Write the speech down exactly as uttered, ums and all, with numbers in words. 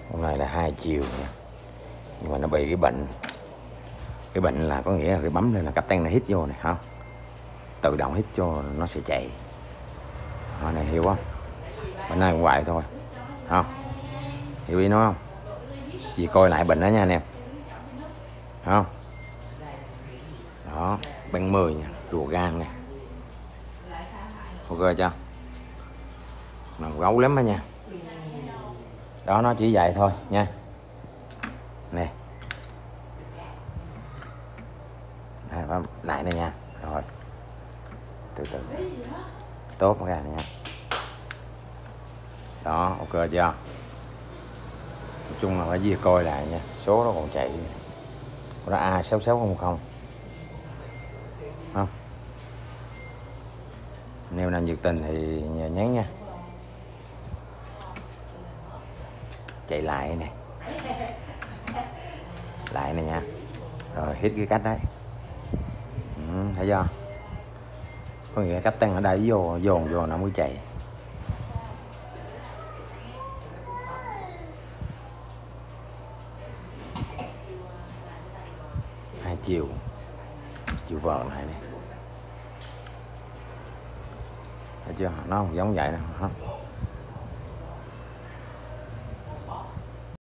con này là hai chiều nha, nhưng mà nó bị cái bệnh. Cái bệnh là có nghĩa là cái bấm lên là cặp ten nó hít vô này không, tự động hít vô nó sẽ chạy. Đó, này hiểu không? Bệnh này cũng vậy thôi không, hiểu ý nói không? Vì coi lại bệnh đó nha anh em, không? Đó, băng mười nha, rùa gan nè, ok chưa? Mà gấu lắm đó nha. Đó, nó chỉ vậy thôi nha. Nè, lại này nha. Rồi, từ từ tốt ra này nha. Đó, ok chưa? Nói chung là phải về coi lại nha, số nó còn chạy đó A sáu sáu không không không. Nếu nào nhiệt tình thì nhắn nha. Chạy lại nè, lại này nha. Rồi hít cái cách đấy, ừ, thấy chưa? Có nghĩa cách tăng ở đây vô dồn vô nó mới chạy. Hai chiều, chiều vợt lại này, thấy chưa? Nó không giống vậy đâu hả?